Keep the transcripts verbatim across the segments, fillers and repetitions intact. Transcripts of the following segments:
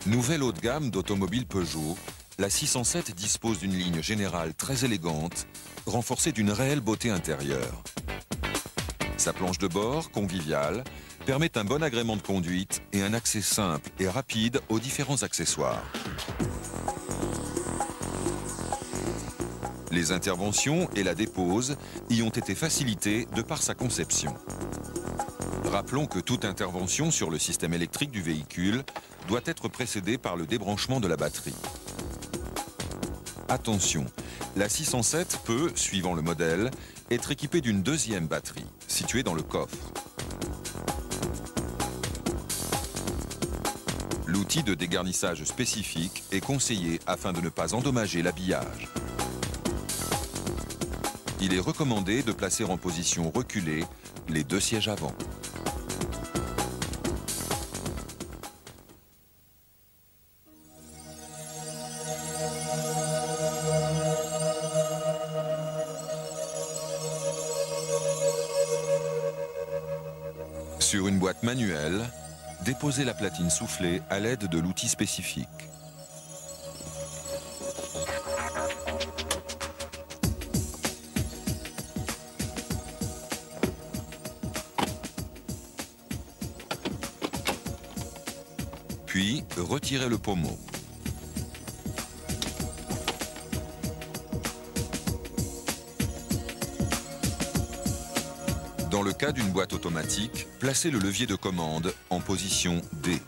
Nouvelle haut de gamme d'automobiles Peugeot, la six cent sept dispose d'une ligne générale très élégante, renforcée d'une réelle beauté intérieure. Sa planche de bord, conviviale, permet un bon agrément de conduite et un accès simple et rapide aux différents accessoires. Les interventions et la dépose y ont été facilitées de par sa conception. Rappelons que toute intervention sur le système électrique du véhicule doit être précédée par le débranchement de la batterie. Attention, la six cent sept peut, suivant le modèle, être équipée d'une deuxième batterie, située dans le coffre. L'outil de dégarnissage spécifique est conseillé afin de ne pas endommager l'habillage. Il est recommandé de placer en position reculée les deux sièges avant. Sur une boîte manuelle, déposez la platine soufflée à l'aide de l'outil spécifique. Puis, retirez le pommeau. Dans le cas d'une boîte automatique, placez le levier de commande en position D.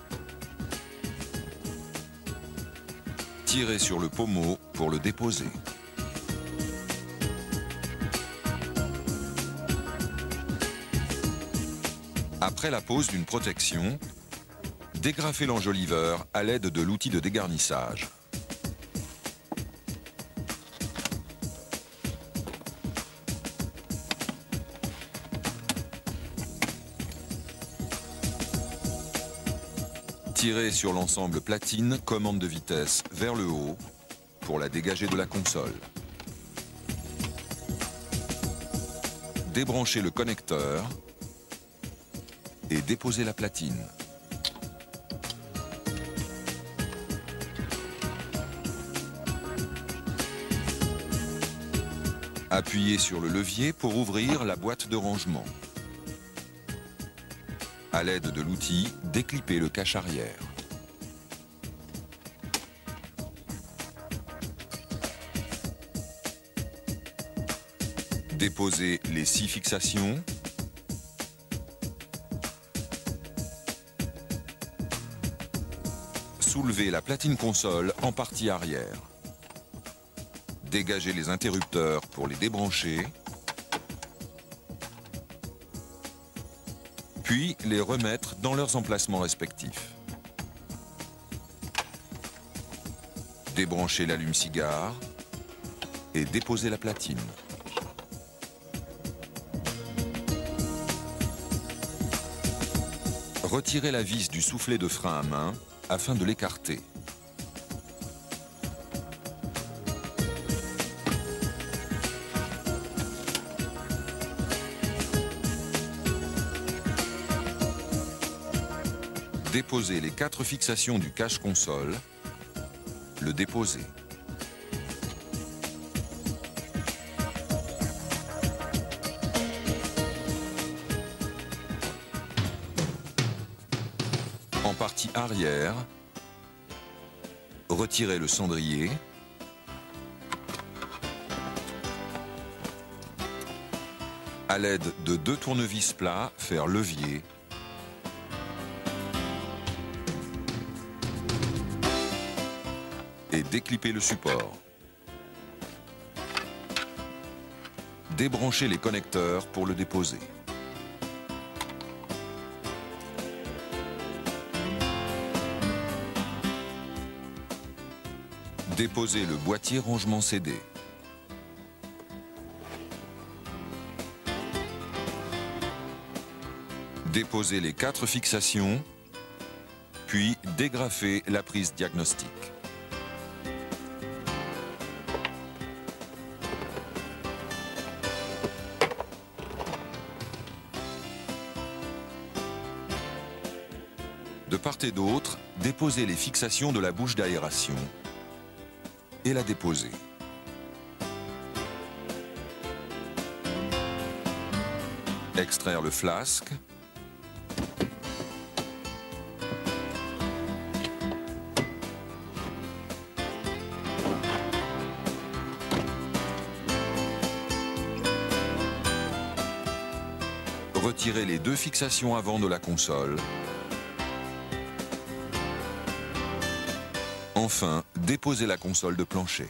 Tirez sur le pommeau pour le déposer. Après la pose d'une protection, dégrafez l'enjoliveur à l'aide de l'outil de dégarnissage. Tirez sur l'ensemble platine, commande de vitesse vers le haut pour la dégager de la console. Débranchez le connecteur et déposez la platine. Appuyez sur le levier pour ouvrir la boîte de rangement. À l'aide de l'outil, déclippez le cache arrière. Déposez les six fixations. Soulevez la platine console en partie arrière. Dégagez les interrupteurs pour les débrancher. Puis les remettre dans leurs emplacements respectifs. Débranchez l'allume-cigare et déposez la platine. Retirez la vis du soufflet de frein à main afin de l'écarter. Déposez les quatre fixations du cache console, le déposer. En partie arrière, retirez le cendrier. À l'aide de deux tournevis plats, faire levier. Et déclipper le support. Débranchez les connecteurs pour le déposer. Déposez le boîtier rangement C D. Déposez les quatre fixations, puis dégrafez la prise diagnostique. De part et d'autre, déposer les fixations de la bouche d'aération et la déposer. Extraire le flasque. Retirer les deux fixations avant de la console. Enfin, déposer la console de plancher.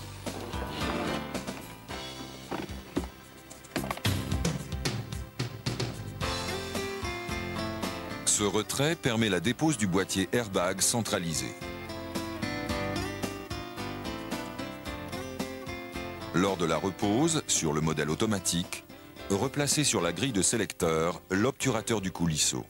Ce retrait permet la dépose du boîtier airbag centralisé. Lors de la repose, sur le modèle automatique, replacez sur la grille de sélecteur l'obturateur du coulisseau.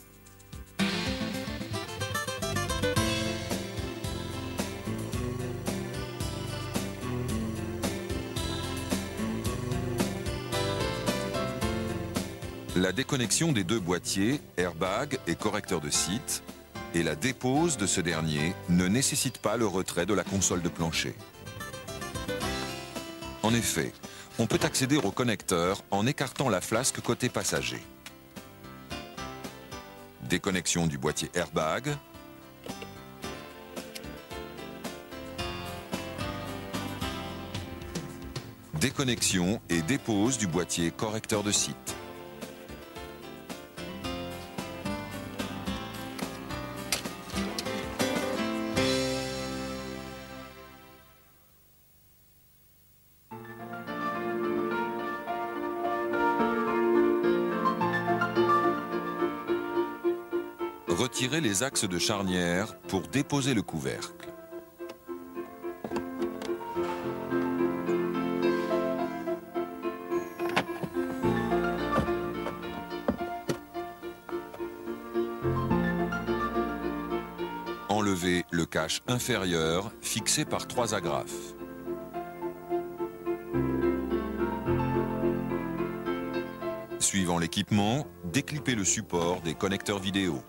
La déconnexion des deux boîtiers, airbag et correcteur de site, et la dépose de ce dernier ne nécessite pas le retrait de la console de plancher. En effet, on peut accéder au connecteur en écartant la flasque côté passager. Déconnexion du boîtier airbag. Déconnexion et dépose du boîtier correcteur de site. Retirez les axes de charnière pour déposer le couvercle. Enlevez le cache inférieur fixé par trois agrafes. Suivant l'équipement, déclipez le support des connecteurs vidéo.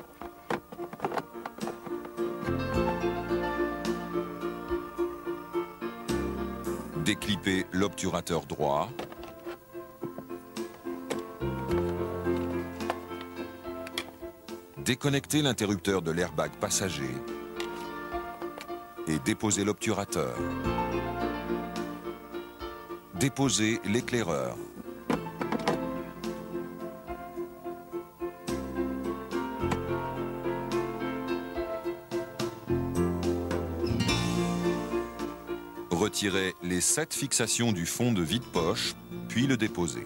Déclipez l'obturateur droit. Déconnectez l'interrupteur de l'airbag passager et déposez l'obturateur. Déposez l'éclaireur. Retirez les sept fixations du fond de vide-poche, puis le déposez.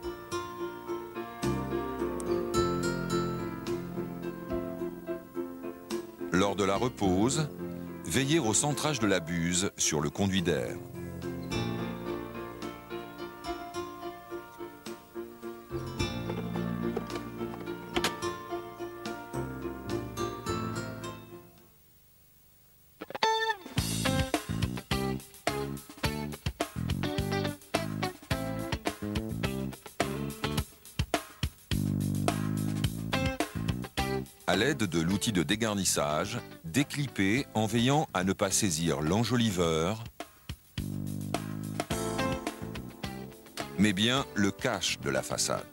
Lors de la repose, veillez au centrage de la buse sur le conduit d'air. À l'aide de l'outil de dégarnissage, déclipez en veillant à ne pas saisir l'enjoliveur, mais bien le cache de la façade.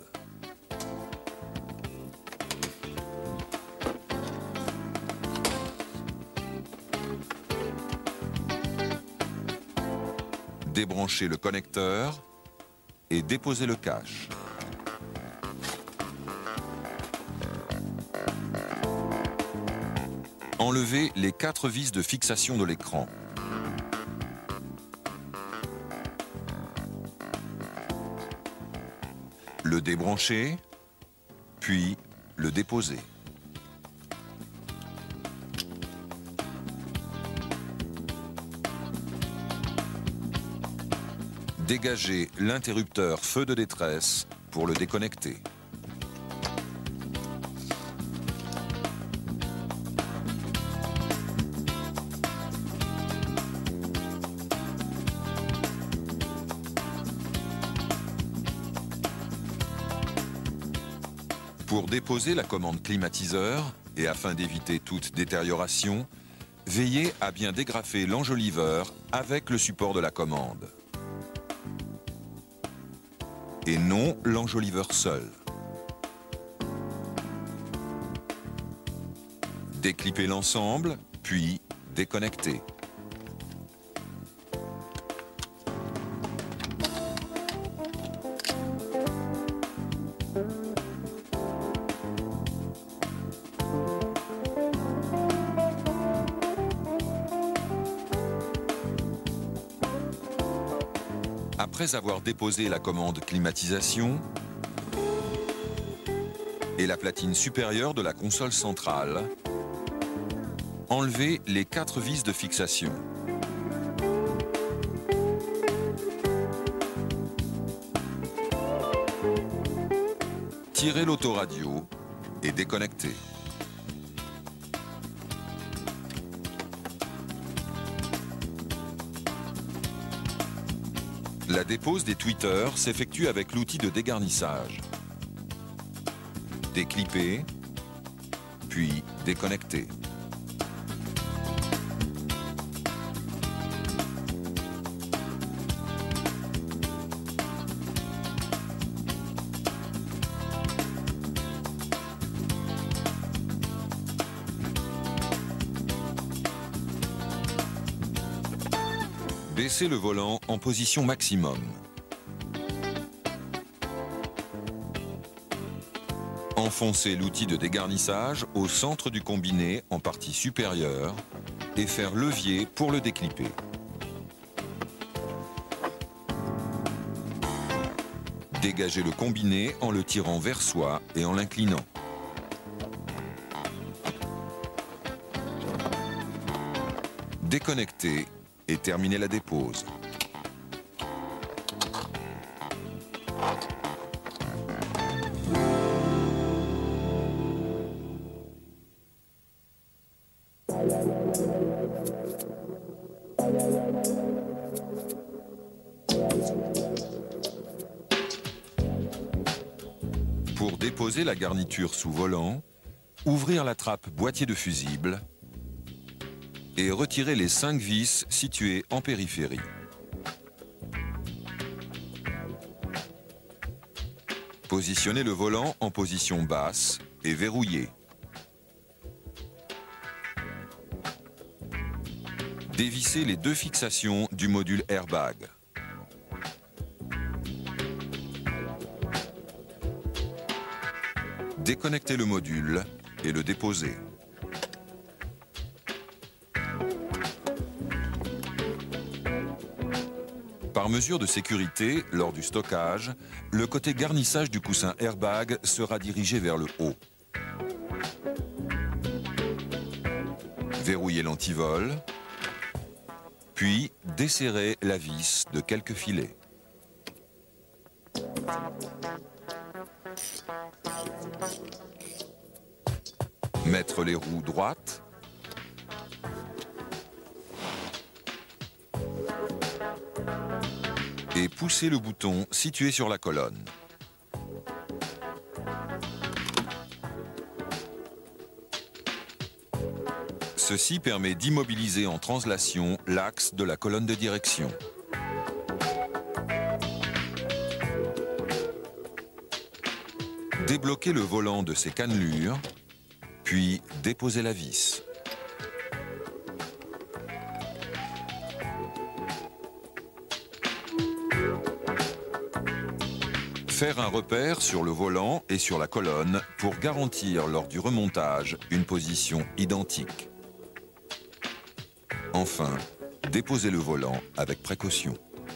Débranchez le connecteur et déposez le cache. Enlevez les quatre vis de fixation de l'écran. Le débrancher, puis le déposer. Dégagez l'interrupteur feu de détresse pour le déconnecter. Pour déposer la commande climatiseur, Et afin d'éviter toute détérioration, veillez à bien dégrafer l'enjoliveur avec le support de la commande. Et non l'enjoliveur seul. Déclippez l'ensemble, puis déconnectez. Après avoir déposé la commande climatisation et la platine supérieure de la console centrale, enlevez les quatre vis de fixation. Tirez l'autoradio et déconnectez. La dépose des tweeters s'effectue avec l'outil de dégarnissage. Déclipper, puis déconnecter. Baissez le volant en position maximum. Enfoncez l'outil de dégarnissage au centre du combiné en partie supérieure et faire levier pour le déclipper. Dégagez le combiné en le tirant vers soi et en l'inclinant. Déconnectez et terminez la dépose. Pour déposer la garniture sous volant, ouvrir la trappe boîtier de fusible et retirer les cinq vis situées en périphérie. Positionnez le volant en position basse et verrouillez. Dévissez les deux fixations du module airbag. Déconnectez le module et le déposez. Par mesure de sécurité, lors du stockage, le côté garnissage du coussin airbag sera dirigé vers le haut. Verrouillez l'antivol, puis desserrez la vis de quelques filets. Mettre les roues droites. Et pousser le bouton situé sur la colonne. Ceci permet d'immobiliser en translation l'axe de la colonne de direction. Débloquez le volant de ses cannelures, puis déposez la vis. Faire un repère sur le volant et sur la colonne pour garantir lors du remontage une position identique. Enfin, déposez le volant avec précaution.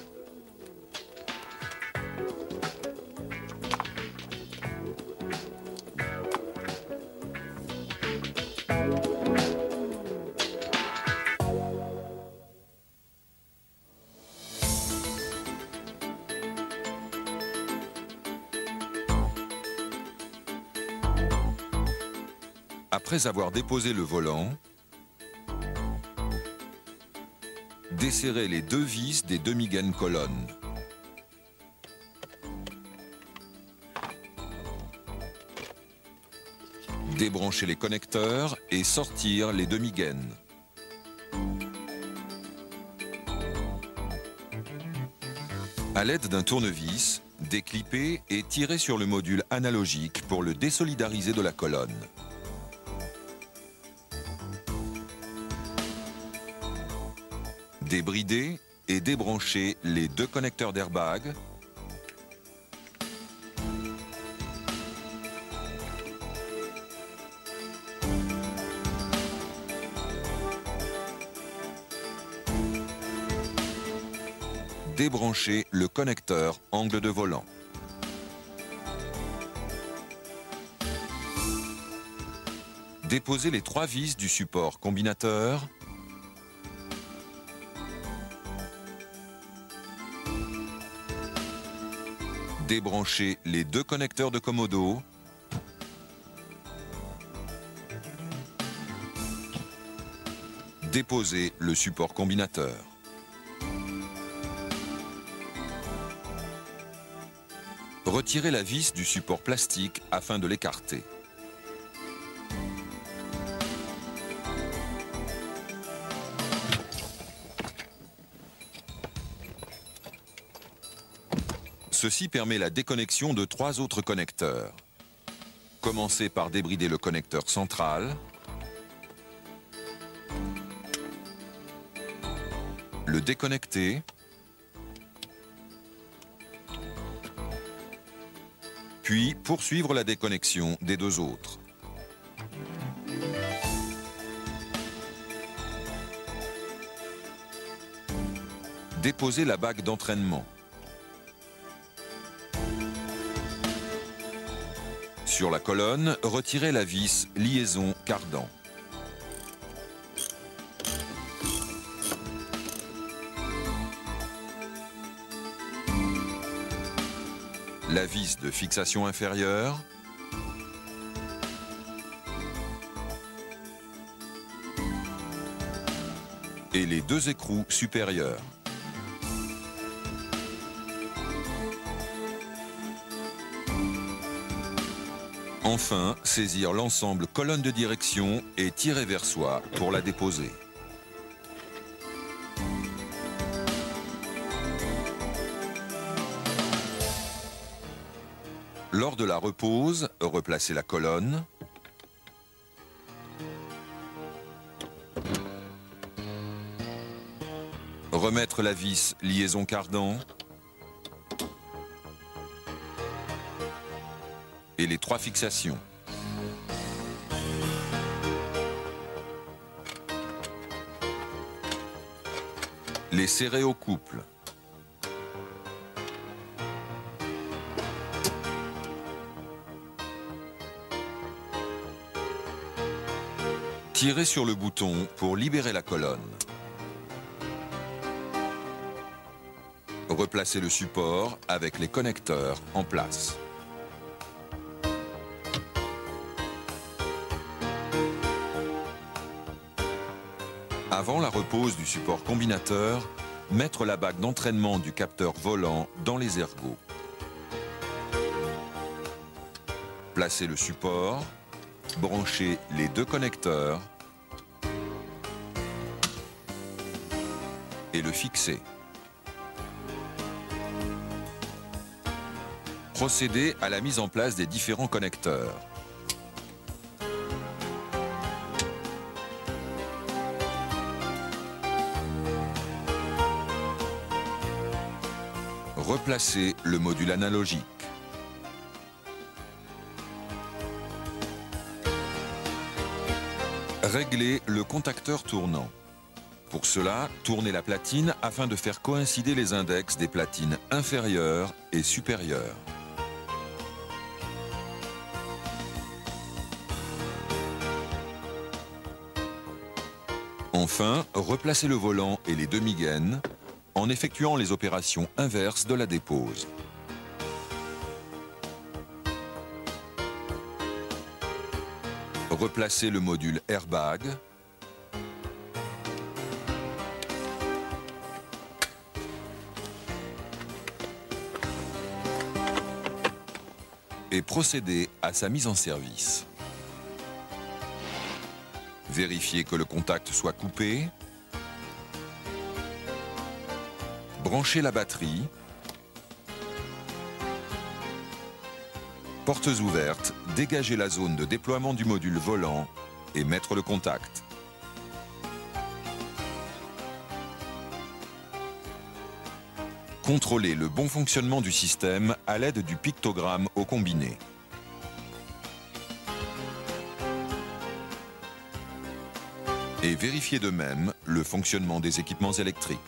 Après avoir déposé le volant, desserrez les deux vis des demi-gaines colonnes. Débrancher les connecteurs et sortir les demi-gaines. À l'aide d'un tournevis, déclipper et tirer sur le module analogique pour le désolidariser de la colonne. Débrider et débrancher les deux connecteurs d'airbag. Débrancher le connecteur angle de volant. Déposer les trois vis du support combinateur. Débrancher les deux connecteurs de Commodo. Déposer le support combinateur. Retirer la vis du support plastique afin de l'écarter. Ceci permet la déconnexion de trois autres connecteurs. Commencez par débrider le connecteur central, le déconnecter, puis poursuivre la déconnexion des deux autres. Déposer la bague d'entraînement. Sur la colonne, retirez la vis liaison cardan. La vis de fixation inférieure. Et les deux écrous supérieurs. Enfin, saisir l'ensemble colonne de direction et tirer vers soi pour la déposer. Lors de la repose, replacez la colonne. Remettre la vis liaison cardan. Et les trois fixations. Les serrer au couple. Tirez sur le bouton pour libérer la colonne. Replacez le support avec les connecteurs en place. Avant la repose du support combinateur, mettre la bague d'entraînement du capteur volant dans les ergots. Placez le support, branchez les deux connecteurs et le fixer. Procédez à la mise en place des différents connecteurs. Replacez le module analogique. Réglez le contacteur tournant. Pour cela, tournez la platine afin de faire coïncider les index des platines inférieures et supérieures. Enfin, replacez le volant et les demi-gaines en effectuant les opérations inverses de la dépose. Replacez le module airbag. Et procédez à sa mise en service. Vérifier que le contact soit coupé. Brancher la batterie. Portes ouvertes, dégager la zone de déploiement du module volant et mettre le contact. Contrôler le bon fonctionnement du système à l'aide du pictogramme au combiné. Et vérifier de même le fonctionnement des équipements électriques.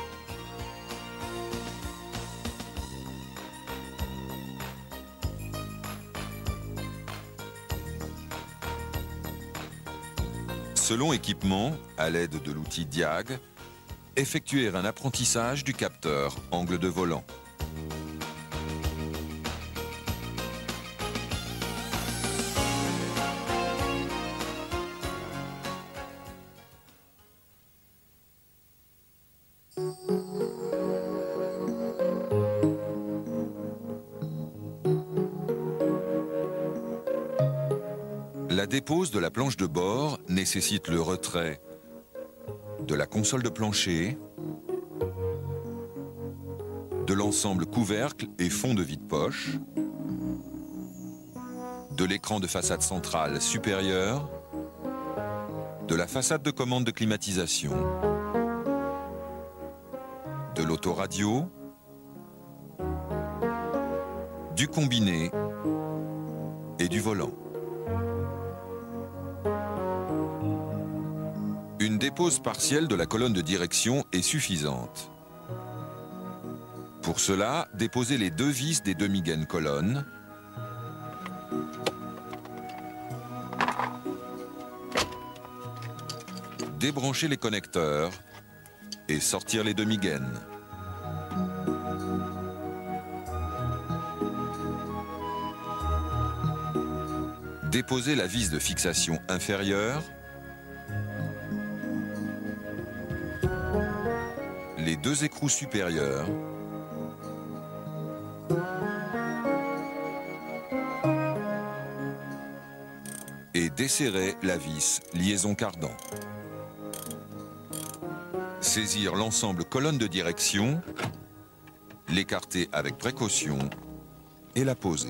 Selon équipement, à l'aide de l'outil Diag, effectuer un apprentissage du capteur angle de volant. La dépose de la planche de bord nécessite le retrait de la console de plancher, de l'ensemble couvercle et fond de vide-poche, de l'écran de façade centrale supérieure, de la façade de commande de climatisation, de l'autoradio, du combiné et du volant. Une dépose partielle de la colonne de direction est suffisante. Pour cela, déposez les deux vis des demi-gaines colonnes. Débranchez les connecteurs et sortir les demi-gaines. Déposez la vis de fixation inférieure. Les deux écrous supérieurs. Et desserrer la vis liaison cardan. Saisir l'ensemble colonne de direction, l'écarter avec précaution et la poser.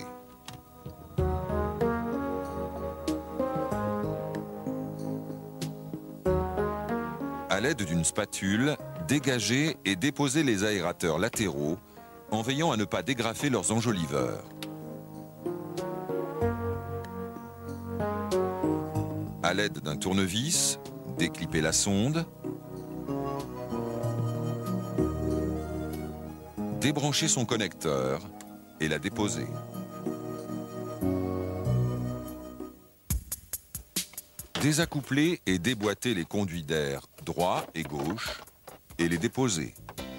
À l'aide d'une spatule, dégagez et déposez les aérateurs latéraux en veillant à ne pas dégrafer leurs enjoliveurs. À l'aide d'un tournevis, déclippez la sonde. Débranchez son connecteur et la déposez. Désaccoupler et déboîter les conduits d'air droit et gauche et les déposer.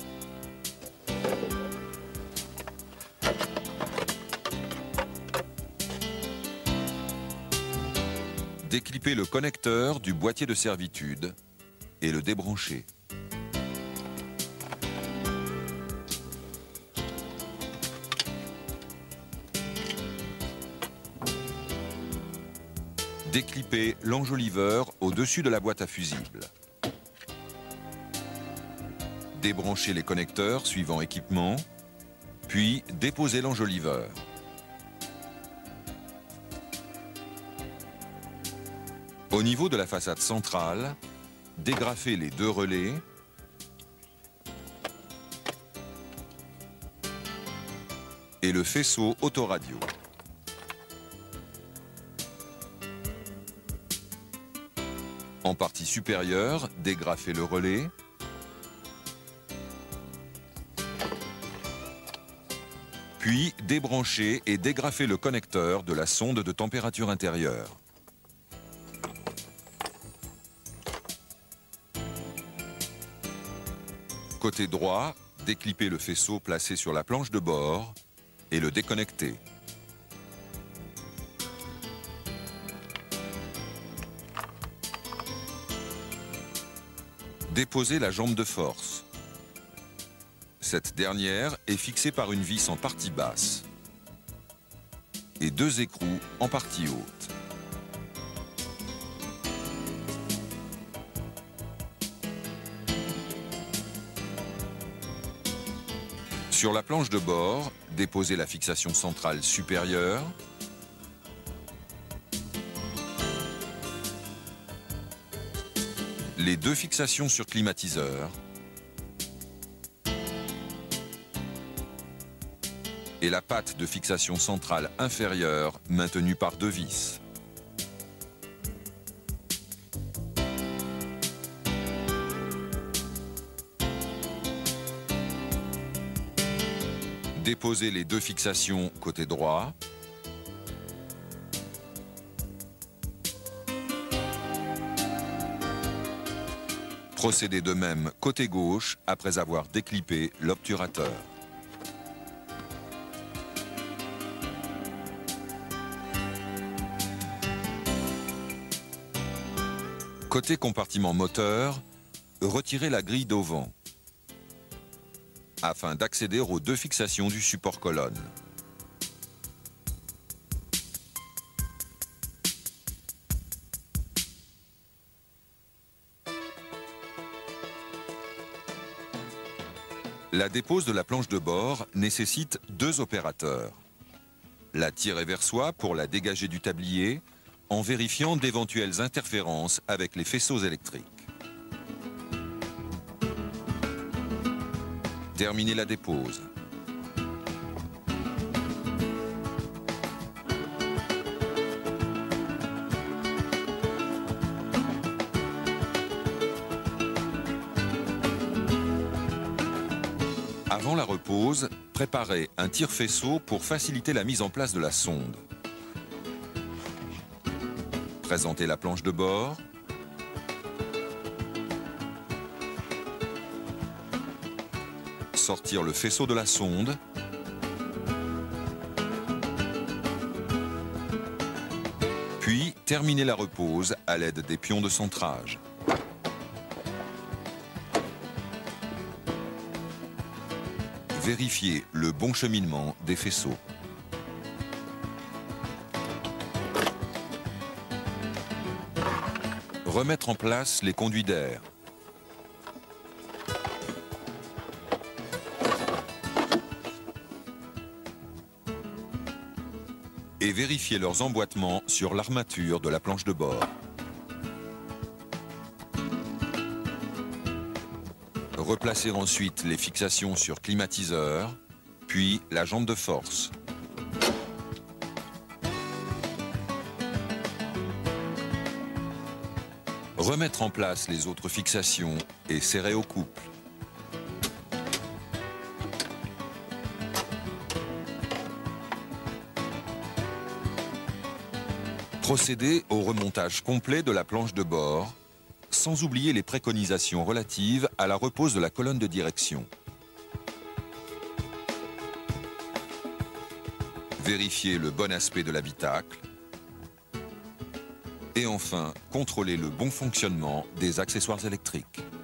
Déclipper le connecteur du boîtier de servitude et le débrancher. Déclipper l'enjoliveur au-dessus de la boîte à fusibles. Débranchez les connecteurs suivant équipement, puis déposez l'enjoliveur. Au niveau de la façade centrale, dégrafez les deux relais et le faisceau autoradio. En partie supérieure, dégrafez le relais. Puis débranchez et dégrafez le connecteur de la sonde de température intérieure. Côté droit, déclippez le faisceau placé sur la planche de bord et le déconnectez. Déposez la jambe de force. Cette dernière est fixée par une vis en partie basse et deux écrous en partie haute. Sur la planche de bord, déposez la fixation centrale supérieure. Les deux fixations sur climatiseur. Et la patte de fixation centrale inférieure maintenue par deux vis. Déposez les deux fixations côté droit. Procédez de même côté gauche après avoir déclippé l'obturateur. Côté compartiment moteur, retirez la grille d'auvent afin d'accéder aux deux fixations du support colonne. La dépose de la planche de bord nécessite deux opérateurs. La tirer vers soi pour la dégager du tablier en vérifiant d'éventuelles interférences avec les faisceaux électriques. Terminez la dépose. Avant la repose, préparez un tire-faisceau pour faciliter la mise en place de la sonde. Présentez la planche de bord. Sortir le faisceau de la sonde. Puis terminer la repose à l'aide des pions de centrage. Vérifiez le bon cheminement des faisceaux. Remettre en place les conduits d'air. Et vérifier leurs emboîtements sur l'armature de la planche de bord. Replacer ensuite les fixations sur climatiseur, puis la jambe de force. Remettre en place les autres fixations et serrer au couple. Procéder au remontage complet de la planche de bord, sans oublier les préconisations relatives à la repose de la colonne de direction. Vérifier le bon aspect de l'habitacle. Et enfin, contrôler le bon fonctionnement des accessoires électriques.